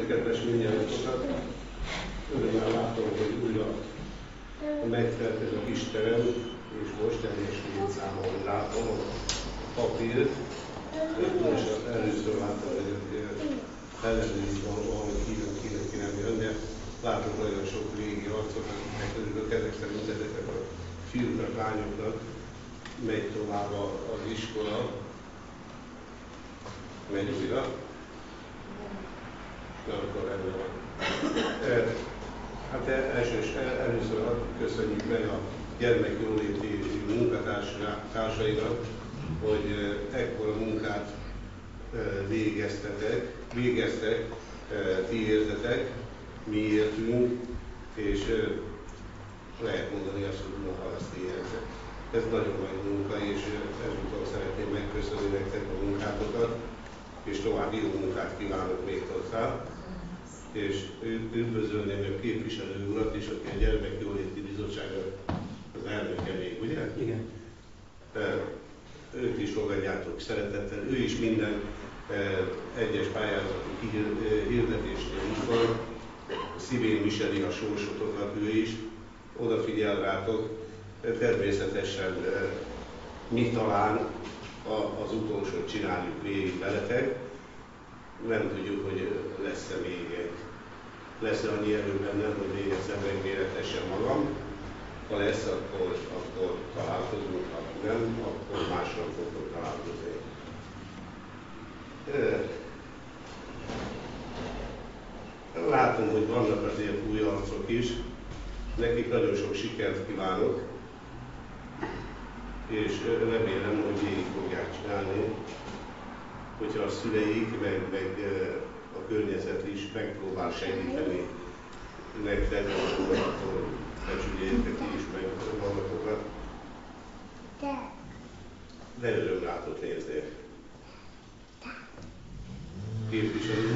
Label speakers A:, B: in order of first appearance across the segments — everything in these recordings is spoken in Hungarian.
A: üdvözlök kedves mindnyájatokat. Örömmel látom, hogy újra megtelt ez a kis terem, és most teljesült számon látom a papírt. Most először láttam, hogy ellenőriz valahogy hívnak ki nem jön, de látok nagyon sok régi arcokat, megközülök ezek szerint ezeknek a fiúknak, lányoknak megy tovább az iskola. Megy újra. Na, akkor rendben van. Hát először köszönjük meg a gyermekjóléti munkatársainak, hogy ekkora munkát végeztek, ti értetek, mi értünk, és lehet mondani azt, hogy maga azt értek. Ez nagyon nagy munka, és ezúttal szeretném megköszönni nektek a munkátokat, és további jó munkát kívánok még hozzá. És üdvözölném a képviselő urat is, aki a Gyermekjóléti Bizottságnak az elnöke még, ugye?
B: Igen.
A: Őt is fogadjátok szeretettel. Ő is minden egyes pályázati hirdetésnél itt van. Szívén viseli a sorsotokat ő is. Odafigyel rátok. Természetesen mi talán az utolsót csináljuk végig veletek. Nem tudjuk, hogy lesz-e még egy. Lesz-e annyi erő bennem, hogy még egyszer megméretessem magam. Ha lesz, akkor találkozunk, ha nem, akkor másnap fogok találkozni. Látom, hogy vannak azért új arcok is. Nekik nagyon sok sikert kívánok, és remélem, hogy végig fogják csinálni, hogyha a szüleik, meg a környezet is megpróbál segíteni nektek, akkor becsüljétek is meg magatokat. De öröm rátok nézni. Képviselő,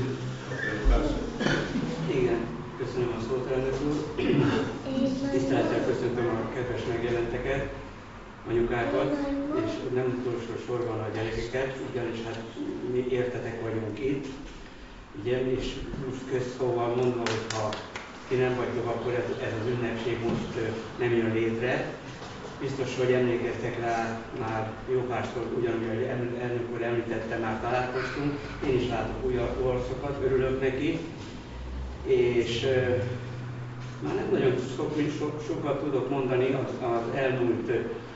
B: Igen, köszönöm a szót, elnök úr. Tisztelettel köszöntöm a kedves megjelenteket, anyukákat, és nem utolsó sorban a gyerekeket, ugyanis hát mi értetek vagyunk itt. Ugye, és most közszóval mondva, hogy ha ti nem vagytok, akkor ez az ünnepség most nem jön létre. Biztos, hogy emlékeztek rá, már jó párszor, ugyanúgy, hogy elnök úr említette, már találkoztunk. Én is látok új arcokat, örülök neki. És már nem nagyon sokat tudok mondani az elmúlt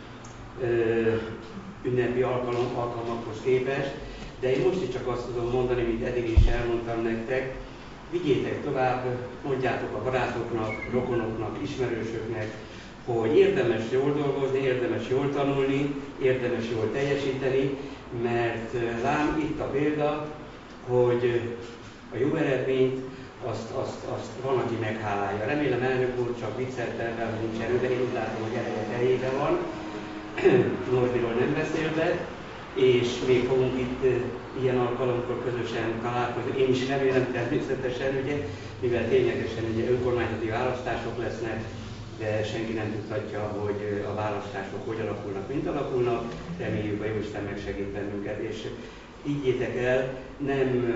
B: ünnepi alkalmakhoz képest, de én most is csak azt tudom mondani, mint eddig is elmondtam nektek, vigyétek tovább, mondjátok a barátoknak, rokonoknak, ismerősöknek, hogy érdemes jól dolgozni, érdemes jól tanulni, érdemes jól teljesíteni, mert lám itt a példa, hogy a jó eredményt azt van, aki meghálálja. Remélem, elnök úr, csak vicceltem, hogy nincs erőben, én úgy látom, hogy erejébe van, Norbiról nem beszélve, és még fogunk itt ilyen alkalomkor közösen találkozni. Én is remélem természetesen, ugye, mivel ténylegesen ugye önkormányzati választások lesznek, de senki nem tudhatja, hogy a választások hogy alakulnak, mint alakulnak. Reméljük, a Jóisten megsegít bennünket, és higgyétek el, nem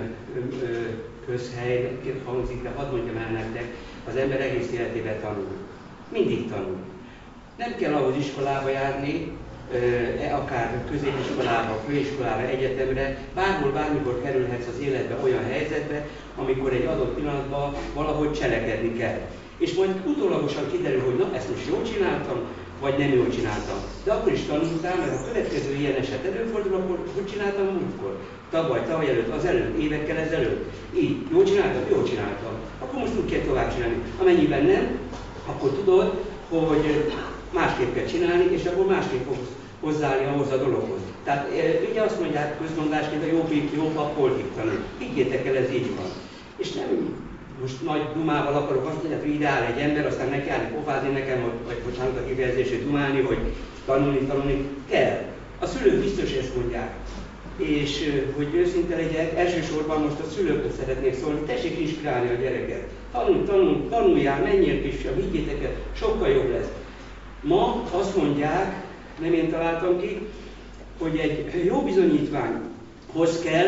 B: közhely hangzik, de hadd mondjam el nektek, az ember egész életében tanul. Mindig tanul. Nem kell ahhoz iskolába járni, akár középiskolába, főiskolára, egyetemre, bárhol, bármikor kerülhetsz az életbe olyan helyzetbe, amikor egy adott pillanatban valahogy cselekedni kell. És majd utólagosan kiderül, hogy na, ezt most jól csináltam, vagy nem jól csináltam. De akkor is tanultál, mert a következő ilyen eset előfordul, akkor hogy csináltam múltkor? Tavaly előtt, az előtt, évekkel ezelőtt. Így, jól csináltam? Jól csináltam. Akkor most úgy kell tovább csinálni. Amennyiben nem, akkor tudod, hogy másképp kell csinálni, és akkor másképp fogsz hozzáállni ahhoz a dologhoz. Tehát ugye azt mondják közmondásként, a jó pap holtig tanul. Higgyétek el, ez így van. És nem most nagy dumával akarok azt mondani, hogy ideál egy ember, aztán neki állni pofázni nekem, vagy bocsánat a kifejezését dumálni, hogy tanulni kell. A szülők biztos ezt mondják. És hogy őszinte legyek, elsősorban most a szülőknek szeretnék szólni, tessék inspirálni a gyereket. Tanuljál, menjél kisebb, higgyétek el, sokkal jobb lesz. Ma azt mondják, nem én találtam ki, hogy egy jó bizonyítványhoz kell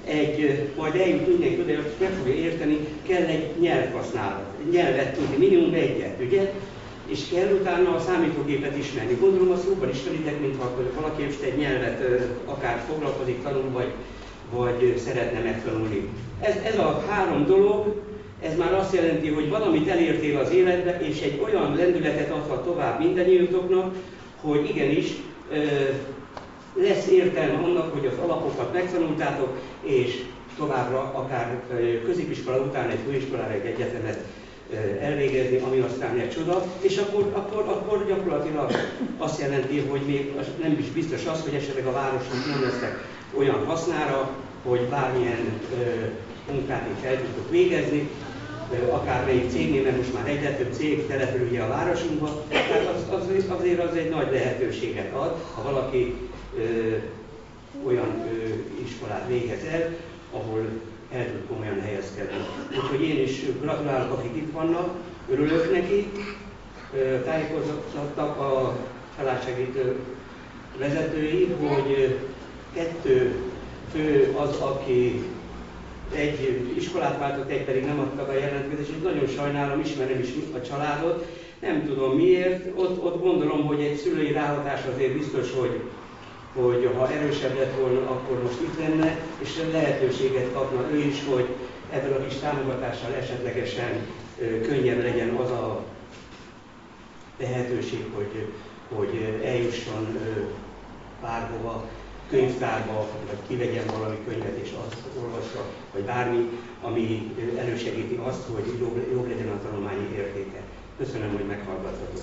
B: majd eljut mindenki oda, hogy meg fogja érteni, kell egy nyelvhasználat, nyelvet tudni, minimum egyet, ugye? És kell utána a számítógépet ismerni. Gondolom a szóban ismeritek, mintha valaki most egy nyelvet akár foglalkozik, tanul, vagy szeretne megtanulni. Ez a 3 dolog, ez már azt jelenti, hogy valamit elértél az életbe, és egy olyan lendületet adhat tovább mindannyiótoknak, hogy igenis lesz értelme annak, hogy az alapokat megtanultátok, és továbbra akár középiskola után egy főiskolára, egy egyetemet elvégezni, ami aztán egy csoda, és akkor gyakorlatilag azt jelenti, hogy még nem is biztos az, hogy esetleg a városnak nem lesznek olyan hasznára, hogy bármilyen munkát itt el tudtok végezni, akármelyik cégnél, mert most már egyre több cég települ ugye a városunkba, tehát azért az egy nagy lehetőséget ad, ha valaki olyan iskolát végez el, ahol el tud komolyan helyezkedni. Úgyhogy én is gratulálok, akik itt vannak, örülök neki, tájékozottak a családsegítő vezetői, hogy 2 fő az, aki egy iskolát váltott, egy pedig nem adta a jelentkezést, és nagyon sajnálom, ismerem is a családot, nem tudom miért, ott gondolom, hogy egy szülői ráhatás azért biztos, hogy ha erősebb lett volna, akkor most itt lenne, és lehetőséget kapna ő is, hogy ebből a kis támogatással esetlegesen könnyebb legyen az a lehetőség, hogy eljusson bárhova, könyvtárba, vagy kivegyen valami könyvet és azt olvassa, vagy bármi, ami elősegíti azt, hogy jobb legyen a tanulmányi értéke. Köszönöm, hogy meghallgattatok.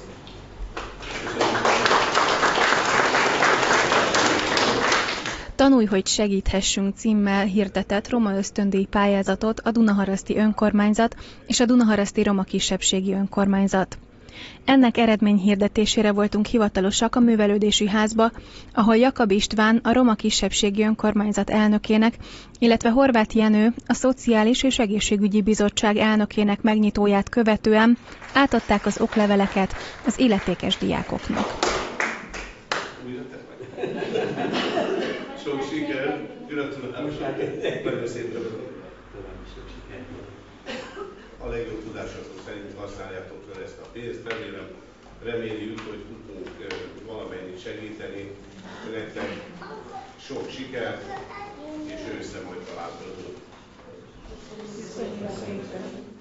C: Tanulj, hogy segíthessünk címmel hirdetett roma ösztöndíj pályázatot a Dunaharaszti Önkormányzat és a Dunaharaszti Roma Kisebbségi Önkormányzat. Ennek eredményhirdetésére voltunk hivatalosak a Művelődési Házba, ahol Jakab István, a Roma Kisebbségi Önkormányzat elnökének, illetve Horváth Jenő, a Szociális és Egészségügyi Bizottság elnökének megnyitóját követően átadták az okleveleket az illetékes diákoknak.
A: Sok siker, gratulálok! Nagyon szépen! A legjobb tudásatok szerint használjátok fel ezt a pénzt, reméljük, hogy tudunk valamennyit segíteni. Nektek sok sikert, és ősszel majd találkozunk.